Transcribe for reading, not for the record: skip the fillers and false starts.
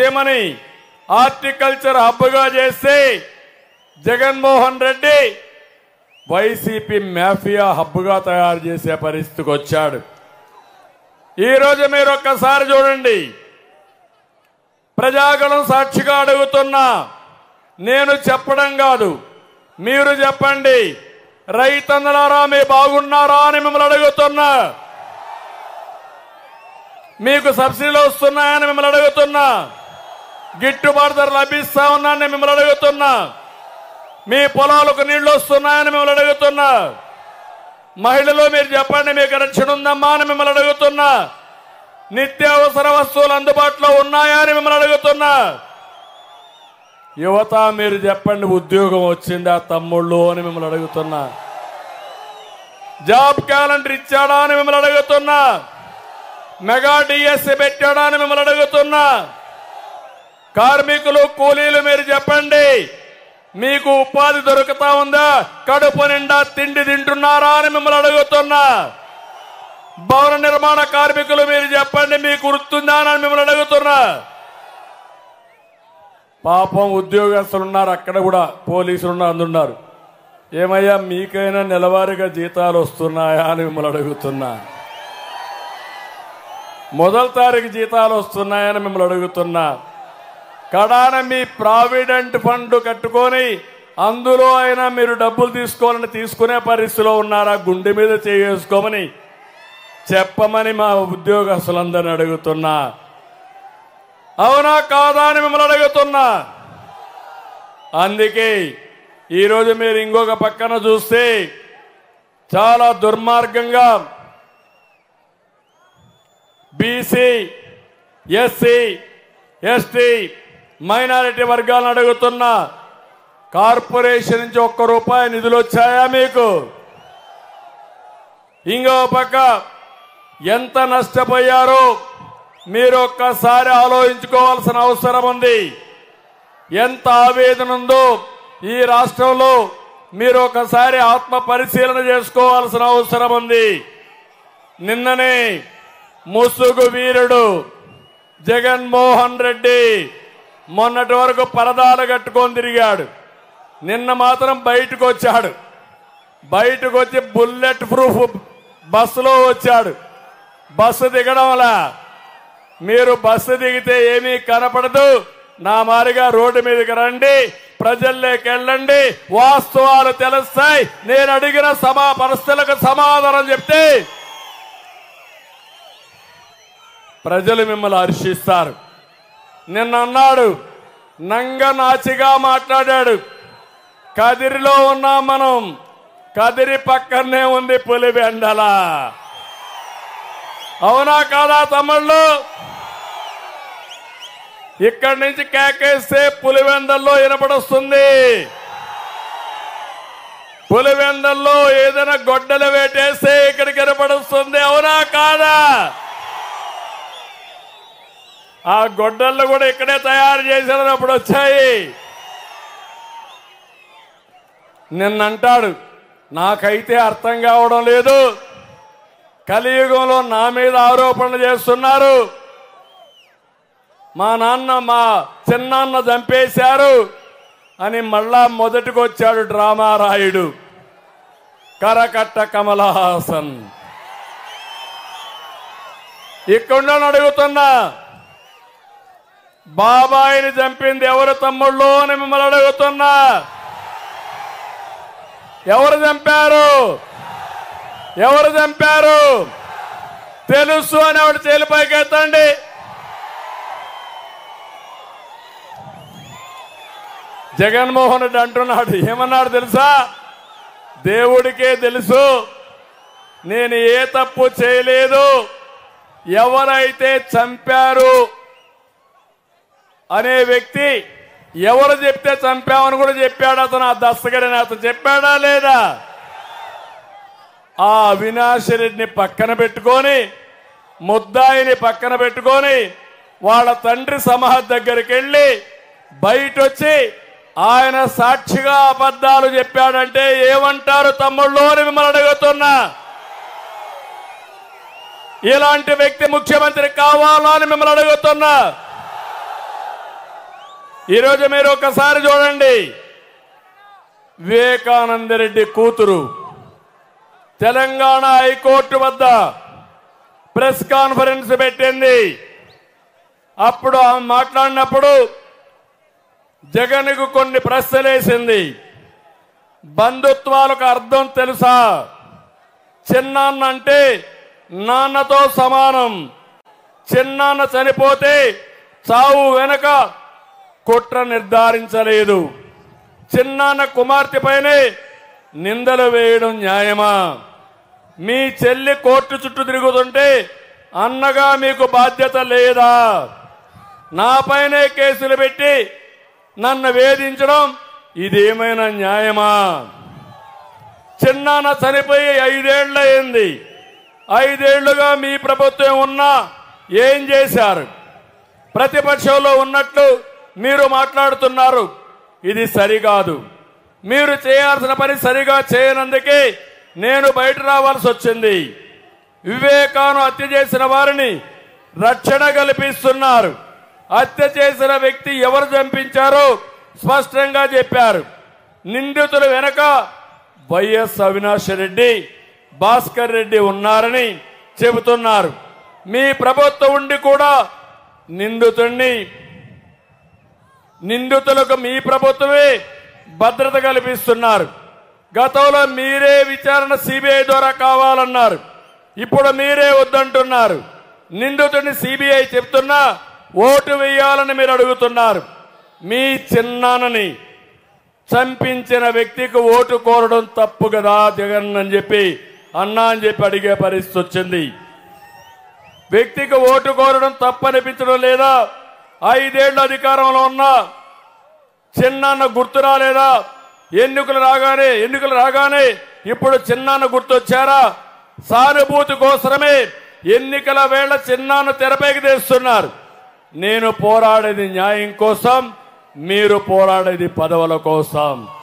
సీమని horticulture హబ్గా చేసి Jaganmohan Reddy YCP mafia హబ్గా తయారు చేసే పరిస్థితికి వచ్చాడు. ఈరోజు మీరు ఒక్కసారి చూడండి, ప్రజాగణం సాక్షిగా అడుగుతున్నా, నేను చెప్పడం కాదు, మీరు చెప్పండి, రైతన్నలారా మీ బాగున్నారా అని మిమ్మల్ని అడుగుతున్నా. మీకు సబ్సిడీలు వస్తున్నాయని మిమ్మల్ని అడుగుతున్నా. గిట్టుబాటు ధర లభిస్తా ఉన్నాయని మిమ్మల్ని అడుగుతున్నా. మీ పొలాలకు నీళ్లు వస్తున్నాయని మిమ్మల్ని అడుగుతున్నా. మహిళలు మీరు చెప్పండి, మీకు రక్షణ ఉందమ్మా అని మిమ్మల్ని అడుగుతున్నా. నిత్యావసర వస్తువులు అందుబాటులో ఉన్నాయా అని మిమ్మల్ని అడుగుతున్నా. యువత మీరు చెప్పండి, ఉద్యోగం వచ్చిందా తమ్ముళ్ళు అని మిమ్మల్ని అడుగుతున్నా. జాబ్ క్యాలెండర్ ఇచ్చాడా అని మిమ్మల్ని అడుగుతున్నా. మెగా డిఎస్సి పెట్టాడా అని మిమ్మల్ని అడుగుతున్నా. కార్మికులు కూలీలు మీరు చెప్పండి, మీకు ఉపాధి దొరుకుతా ఉందా? కడుపు నిండా తిండి తింటున్నారా అని మిమ్మల్ని అడుగుతున్నా. భవన నిర్మాణ కార్మికులు మీరు చెప్పండి, మీకు గుర్తుందా అని మిమ్మల్ని అడుగుతున్నా. పాపం ఉద్యోగస్తులు ఉన్నారు, అక్కడ కూడా పోలీసులు అందున్నారు. ఏమయ్యా మీకైనా నెలవారీగా జీతాలు వస్తున్నాయా అని మిమ్మల్ని అడుగుతున్నా. మొదటి తారీఖు జీతాలు వస్తున్నాయని మిమ్మల్ని అడుగుతున్నా. కడాన మీ ప్రావిడెంట్ ఫండ్ కట్టుకొని అందులో అయినా మీరు డబ్బులు తీసుకోవాలని తీసుకునే పరిస్థితిలో ఉన్నారా? గుండె మీద చేసుకోమని చెప్పమని మా ఉద్యోగస్తులందరినీ అడుగుతున్నా. అవునా కాదా అని మిమ్మల్ని అడుగుతున్నా. అందుకే ఈరోజు మీరు ఇంకొక పక్కన చూస్తే చాలా దుర్మార్గంగా బీసీ, ఎస్సీ, ఎస్టీ, మైనారిటీ వర్గాలను అడుగుతున్నా. కార్పొరేషన్ నుంచి ₹1 నిధులు వచ్చాయా మీకు? ఇంకో పక్క ఎంత నష్టపోయారో మీరు ఒక్కసారి ఆలోచించుకోవాల్సిన అవసరం ఉంది. ఎంత ఆవేదన ఉందో ఈ రాష్ట్రంలో మీరు ఒకసారి ఆత్మ పరిశీలన చేసుకోవాల్సిన అవసరం ఉంది. నిన్ననే ముసుగు వీరుడు జగన్మోహన్ రెడ్డి మొన్నటి వరకు పరదాలు కట్టుకొని తిరిగాడు. నిన్న మాత్రం బయటకు వచ్చాడు. బయటకు వచ్చి బుల్లెట్ ప్రూఫ్ బస్సులో వచ్చాడు. బస్సు దిగడంలా మీరు బస్సు దిగితే ఏమీ కనపడదు. నా మారిగా రోడ్డు మీదకి రండి, ప్రజల్లోకి వెళ్ళండి, వాస్తవాలు తెలుస్తాయి. నేను అడిగిన ప్రశ్నలకు సమాధానం చెప్తే ప్రజలు మిమ్మల్ని హర్షిస్తారు. నిన్న అన్నాడు, నంగనాచిగా మాట్లాడాడు. కదిరిలో ఉన్నాం మనం, కదిరి పక్కనే ఉంది పులివెందల. అవునా కాదా తమ్ముళ్ళు? ఇక్కడి నుంచి కేకేస్తే పులివెందల్లో వినపడొస్తుంది. పులివెందల్లో ఏదైనా గొడ్డలు వేటేస్తే ఇక్కడికి వినపడొస్తుంది. అవునా కాదా? ఆ గొడ్డళ్ళు కూడా ఇక్కడే తయారు చేసినప్పుడు వచ్చాయి. నిన్నంటాడు, నాకైతే అర్థం కావడం లేదు, కలియుగంలో నా మీద ఆరోపణలు చేస్తున్నారు, మా చిన్నాన్న చంపేశారు అని మళ్ళా మొదటికి వచ్చాడు డ్రామా రాయుడు కరకట్ట కమల్ హాసన్. ఇక్కడ అడుగుతున్నా, బాబాయిని చంపింది ఎవరు తమ్ముళ్ళు అని మిమ్మల్ని అడుగుతున్నా. ఎవరు చంపారు? ఎవరు చంపారు తెలుసు అని ఆవిడ చేలిపైకి ఎత్తండి. జగన్మోహన్ రెడ్డి అంటున్నాడు, ఏమన్నాడు తెలుసా? దేవుడికే తెలుసు, నేను ఏ తప్పు చేయలేదు, ఎవరైతే చంపారు అనే వ్యక్తి ఎవరు చెప్తే చంపామని కూడా చెప్పాడు. అతను ఆ దస్తగిరిని అతను చెప్పాడా లేదా? ఆ అవినాష్ రెడ్డిని పక్కన పెట్టుకొని, ముద్దాయిని పక్కన పెట్టుకొని, వాళ్ళ తండ్రి సమాధి దగ్గరికి వెళ్ళి బయట వచ్చి ఆయన సాక్షిగా అబద్ధాలు చెప్పాడంటే ఏమంటారు తమ్ముళ్ళు అని మిమ్మల్ని అడుగుతున్నా. ఇలాంటి వ్యక్తి ముఖ్యమంత్రి కావాలా అని మిమ్మల్ని అడుగుతున్నా. ఈరోజు మీరు ఒకసారి చూడండి, వివేకానంద రెడ్డి కూతురు తెలంగాణ హైకోర్టు వద్ద ప్రెస్ కాన్ఫరెన్స్ పెట్టింది. అప్పుడు ఆమె మాట్లాడినప్పుడు జగన్కు కొన్ని ప్రశ్నలేసింది. బంధుత్వాలకు అర్థం తెలుసా? చిన్నాన్న అంటే నాన్నతో సమానం. చిన్నాన్న చనిపోతే చావు వెనక కుట్ర నిర్ధారించలేదు. చిన్నాన్న కుమార్తెపైనే నిందలు వేయడం న్యాయమా? మీ చెల్లి కోర్టు చుట్టూ తిరుగుతుంటే అన్నగా మీకు బాధ్యత లేదా? నాపైనే కేసులు పెట్టి నన్ను వేధించడం ఇదేమైనా న్యాయమా? చిన్నాన్న చనిపోయి 5 ఏళ్లయింది. 5 ఏళ్లుగా మీ ప్రభుత్వం ఉన్నా ఏం చేశారు? ప్రతిపక్షంలో ఉన్నట్లు మీరు మాట్లాడుతున్నారు. ఇది సరికాదు. మీరు చేయాల్సిన పని సరిగా చేయనందుకే నేను బయట రావాల్సి వచ్చింది. వివేకాను హత్య చేసిన వారిని రక్షణ కల్పిస్తున్నారు. హత్య చేసిన వ్యక్తి ఎవరు చంపించారో స్పష్టంగా చెప్పారు. నిందితుల వెనక వైఎస్ అవినాష్ రెడ్డి, భాస్కర్ రెడ్డి ఉన్నారని చెబుతున్నారు. మీ ప్రభుత్వం ఉండి కూడా నిందితులకు మీ ప్రభుత్వమే భద్రత కల్పిస్తున్నారు. గతంలో మీరే విచారణ సిబిఐ ద్వారా కావాలన్నారు. ఇప్పుడు మీరే వద్దంటున్నారు. నిందితుడిని సిబిఐ చెప్తున్నా ఓటు వేయాలని మీరు అడుగుతున్నారు. మీ చిన్నాన్నని చంపించిన వ్యక్తికి ఓటు కోరడం తప్పు కదా జగన్ అని చెప్పి అన్నా అని చెప్పి అడిగే పరిస్థితి వచ్చింది. వ్యక్తికి ఓటు కోరడం తప్పనిపించడం లేదా? 5 ఏళ్ల అధికారంలో ఉన్న చిన్నాన్న గుర్తు రాలేదా? ఎన్నికలు రాగానే ఇప్పుడు చిన్నాన్న గుర్తొచ్చారా? సానుభూతి కోసమే ఎన్నికల వేళ చిన్నాన్న తెరపైకి తెస్తున్నారు. నేను పోరాడేది న్యాయం కోసం, మీరు పోరాడేది పదవుల కోసం.